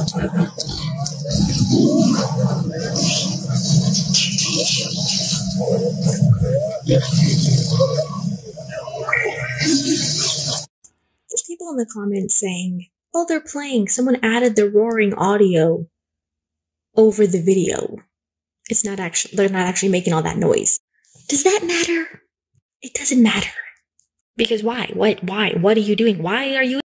There's people in the comments saying, oh, they're playing. Someone added the roaring audio over the video. They're not actually making all that noise. Does that matter? It doesn't matter. Because why? Why? What are you doing? Why are you